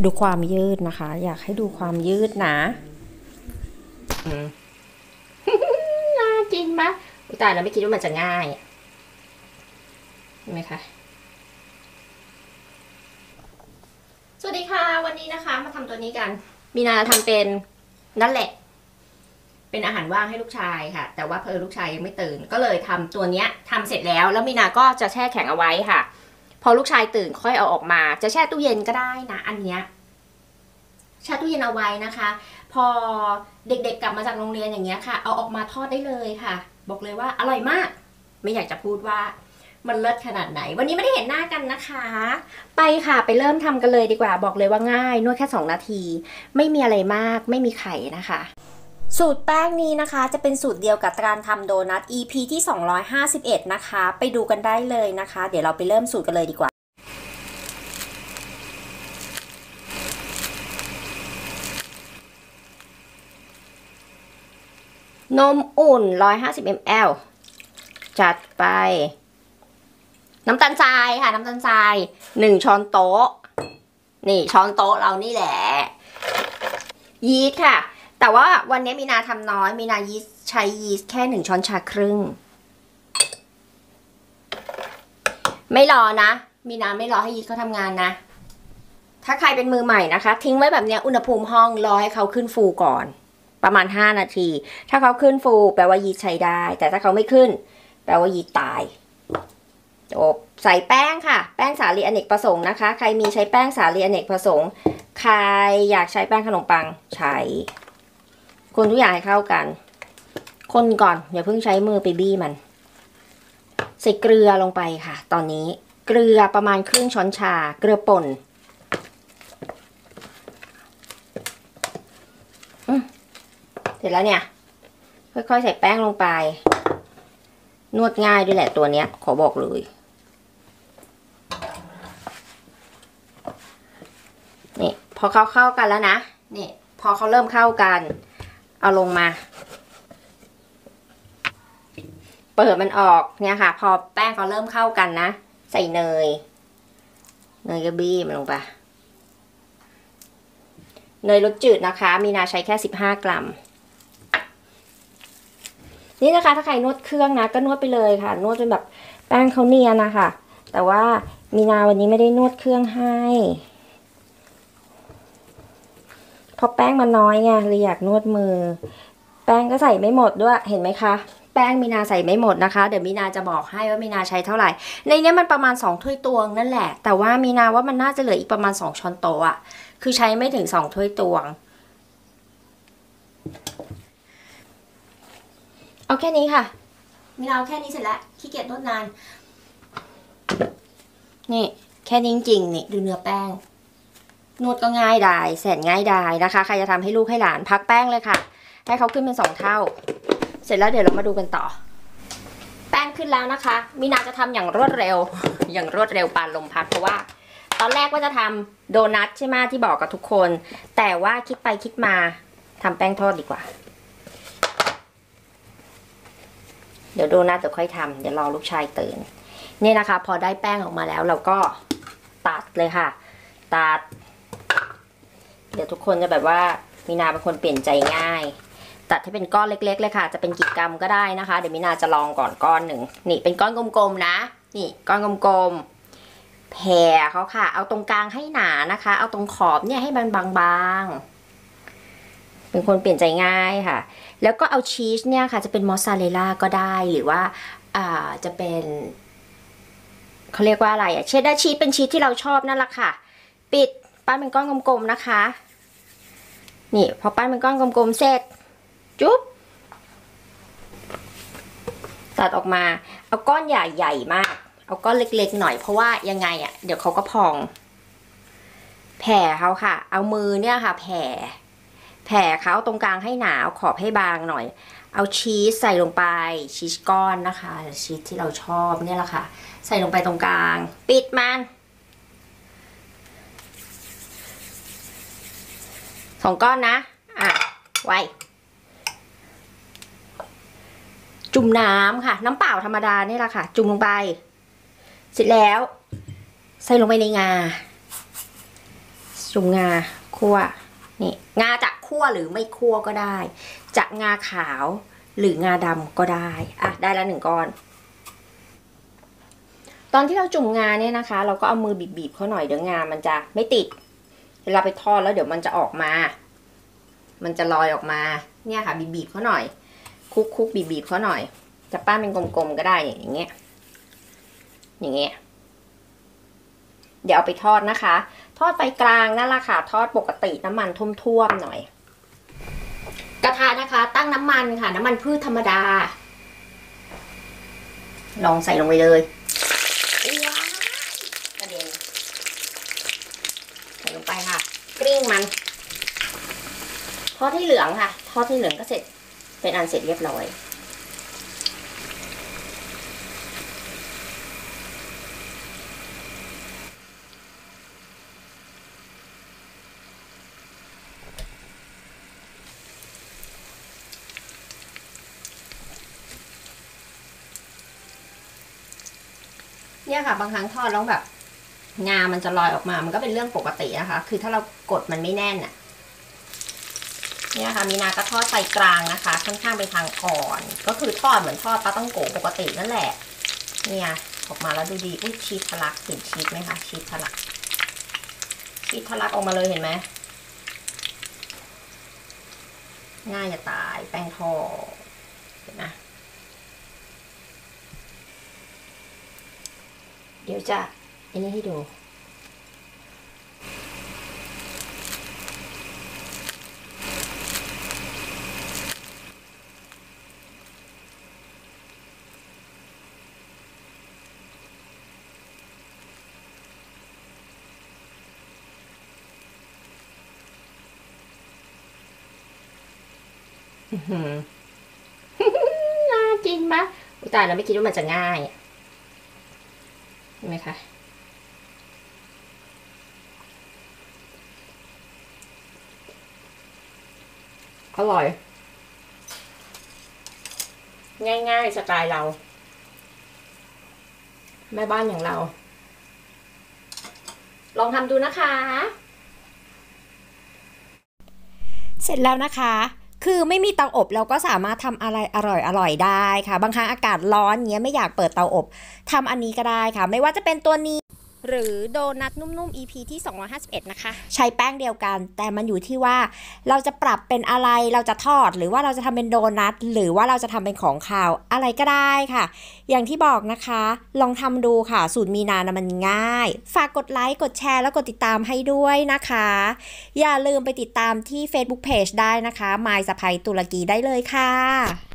ดูความยืดนะคะอยากให้ดูความยืดนะน่ากินปะตายแล้วไม่คิดว่ามันจะง่ายเห็นไหมคะสวัสดีค่ะวันนี้นะคะมาทำตัวนี้กันมีนาทำเป็นนั่นแหละเป็นอาหารว่างให้ลูกชายค่ะแต่ว่าลูกชายยังไม่ตื่นก็เลยทำตัวเนี้ยทำเสร็จแล้วมีนาก็จะแช่แข็งเอาไว้ค่ะพอลูกชายตื่นค่อยเอาออกมาจะแช่ตู้เย็นก็ได้นะอันเนี้ยแช่ตู้เย็นเอาไว้นะคะพอเด็กๆกลับมาจากโรงเรียนอย่างเงี้ยค่ะเอาออกมาทอดได้เลยค่ะบอกเลยว่าอร่อยมากไม่อยากจะพูดว่ามันเลิศขนาดไหนวันนี้ไม่ได้เห็นหน้ากันนะคะไปค่ะไปเริ่มทำกันเลยดีกว่าบอกเลยว่าง่ายนวดแค่2 นาทีไม่มีอะไรมากไม่มีไข่นะคะสูตรแป้งนี้นะคะจะเป็นสูตรเดียวกับการทำโดนัท EP ที่251นะคะไปดูกันได้เลยนะคะเดี๋ยวเราไปเริ่มสูตรกันเลยดีกว่านมอุ่น150 ml จัดไปน้ำตาลทรายค่ะน้ำตาลทราย1 ช้อนโต๊ะนี่ช้อนโต๊ะเรานี่แหละยีสต์ค่ะแต่ว่าวันนี้มีนาทำน้อยมีนาใช้ยีสต์แค่1 ช้อนชาครึ่งไม่รอนะมีนาไม่รอให้ยีสต์เขาทำงานนะถ้าใครเป็นมือใหม่นะคะทิ้งไว้แบบนี้อุณหภูมิห้องรอให้เขาขึ้นฟูก่อนประมาณ5 นาทีถ้าเขาขึ้นฟูแปลว่ายีสต์ใช้ได้แต่ถ้าเขาไม่ขึ้นแปลว่ายีสต์ตายจบใส่แป้งค่ะแป้งสาลีอเนกประสงค์นะคะใครมีใช้แป้งสาลีอเนกประสงค์ใครอยากใช้แป้งขนมปังใช้คนทุกอย่างให้เข้ากันคนก่อนอย่าเพิ่งใช้มือไปบี้มันใส่เกลือลงไปค่ะตอนนี้เกลือประมาณครึ่งช้อนชาเกลือป่นเสร็จแล้วเนี่ยค่อยๆใส่แป้งลงไปนวดง่ายด้วยแหละตัวเนี้ยขอบอกเลยนี่พอเขาเข้ากันแล้วนะนี่พอเขาเริ่มเข้ากันเอาลงมาเปิดมันออกเนี่ยค่ะพอแป้งเขาเริ่มเข้ากันนะใส่เนยกระบี้มันลงไปเนยรสจืดนะคะมีนาใช้แค่15 กรัมนี่นะคะถ้าใครนวดเครื่องนะก็นวดไปเลยค่ะนวดจนแบบแป้งเขาเนียนนะคะแต่ว่ามีนาวันนี้ไม่ได้นวดเครื่องให้เพราะแป้งมันน้อยไงเลยอยากนวดมือแป้งก็ใส่ไม่หมดด้วยเห็นไหมคะแป้งมีนาใส่ไม่หมดนะคะเดี๋ยวมีนาจะบอกให้ว่ามีนาใช้เท่าไหร่ในนี้มันประมาณ2 ถ้วยตวงนั่นแหละแต่ว่ามีนาว่ามันน่าจะเหลืออีกประมาณ2 ช้อนโต๊ะอะคือใช้ไม่ถึง2 ถ้วยตวงเอาแค่นี้ค่ะมีนาเอาแค่นี้เสร็จแล้วขี้เกียจนวดนานนี่แค่นี้จริงๆนี่ดูเนื้อแป้งนวดก็ง่ายดายแสนง่ายดายนะคะใครจะทำให้ลูกให้หลานพักแป้งเลยค่ะให้เขาขึ้นเป็น2 เท่าเสร็จแล้วเดี๋ยวเรามาดูกันต่อแป้งขึ้นแล้วนะคะมีนาจะทำอย่างรวดเร็วปานลมพัดเพราะว่าตอนแรกว่าจะทำโดนัทใช่ไหมที่บอกกับทุกคนแต่ว่าคิดไปคิดมาทำแป้งทอดดีกว่าเดี๋ยวโดนัทจะค่อยทำเดี๋ยวรอลูกชายตื่นนี่นะคะพอได้แป้งออกมาแล้วเราก็ตัดเลยค่ะตัดเดี๋ยวทุกคนจะแบบว่ามีนาเป็นคนเปลี่ยนใจง่ายตัดให้เป็นก้อนเล็กๆเลยค่ะจะเป็นกี่กรัมก็ได้นะคะเดี๋ยวมีนาจะลองก่อนก้อนหนึ่งนี่เป็นก้อนกลมๆนะนี่ก้อนกลมๆแผ่เขาค่ะเอาตรงกลางให้หนานะคะเอาตรงขอบเนี่ยให้มันบางๆเป็นคนเปลี่ยนใจง่ายค่ะแล้วก็เอาชีสเนี่ยค่ะจะเป็นมอสซาเรลล่าก็ได้หรือว่าจะเป็นเขาเรียกว่าอะไรเชดดาร์ชีสเป็นชีสที่เราชอบนั่นแหละค่ะปิดปั้นเป็นก้อนกลมๆนะคะนี่พอปั้นเป็นก้อนกลมๆเสร็จจุ๊บตัดออกมาเอาก้อนใหญ่ๆมากเอาก้อนเล็กๆหน่อยเพราะว่ายังไงเดี๋ยวเขาก็พองแผ่เขาค่ะเอามือเนี่ยค่ะแผ่เขาตรงกลางให้หนาขอบให้บางหน่อยเอาชีสใส่ลงไปชีสก้อนนะคะชีสที่เราชอบเนี่ยแหละค่ะใส่ลงไปตรงกลางปิดมัน2 ก้อนนะไว้จุ่มน้ำค่ะน้ำเปล่าธรรมดานี่แหละค่ะจุ่มลงไปเสร็จแล้วใส่ลงไปในงาจุ่มงาคั่วนี่งาจะคั่วหรือไม่คั่วก็ได้จะงาขาวหรืองาดำก็ได้อ่ะได้แล้ว1 ก้อนตอนที่เราจุ่มงาเนี่ยนะคะเราก็เอามือบีบๆเขาหน่อยเดี๋ยวงามันจะไม่ติดเวลาไปทอดแล้วเดี๋ยวมันจะออกมามันจะลอยออกมาเนี่ยค่ะบีบๆเขาหน่อยคุกบีบๆเขาหน่อยจะปั้นเป็นกลมๆก็ได้อย่างเงี้ยอย่างเงี้ยเดี๋ยวเอาไปทอดนะคะทอดไฟกลางนั่นแหละค่ะทอดปกติน้ำมันท่วมๆหน่อยกระทะนะคะตั้งน้ำมันค่ะน้ำมันพืชธรรมดาลองใส่ลงไปเลยว้าวกระเด็นใส่ลงไปค่ะกลิ้งมันทอดให้เหลืองค่ะทอดให้เหลืองก็เสร็จเป็นอันเสร็จเรียบร้อยเนี่ยค่ะบางครั้งทอดแล้วแบบงามันจะลอยออกมามันก็เป็นเรื่องปกตินะคะคือถ้าเรากดมันไม่แน่นอ่ะเนี่ยค่ะมีนาก็ทอดไฟกลางนะคะค่อนข้างไปทางอ่อนก็คือทอดเหมือนทอดปลาต้องโกะปกตินั่นแหละเนี่ยออกมาแล้วดูดีอุ้ยชีสทะลักเห็นชีสไหมคะชีสทะลักออกมาเลยเห็นไหมง่ายจะตายแป้งทอดเห็นนะเดี๋ยวจะอันนี้ให้ดูน่ากินมากแต่เราไม่คิดว่ามันจะง่ายเห็นไหมคะอร่อยง่ายๆสไตล์เราแม่บ้านอย่างเราลองทำดูนะคะเสร็จแล้วนะคะคือไม่มีเตาอบเราก็สามารถทำอะไรอร่อยได้ค่ะบางครั้งอากาศร้อนเงี้ยไม่อยากเปิดเตาอบทำอันนี้ก็ได้ค่ะไม่ว่าจะเป็นตัวนี้หรือโดนัทนุ่มๆ EP ที่251นะคะใช้แป้งเดียวกันแต่มันอยู่ที่ว่าเราจะปรับเป็นอะไรเราจะทอดหรือว่าเราจะทำเป็นโดนัทหรือว่าเราจะทำเป็นของคาวอะไรก็ได้ค่ะอย่างที่บอกนะคะลองทำดูค่ะสูตรมีนานะมันง่ายฝากกดไลค์กดแชร์แล้วกดติดตามให้ด้วยนะคะอย่าลืมไปติดตามที่ Facebook Page ได้นะคะมายสะใภ้ตุรกีได้เลยค่ะ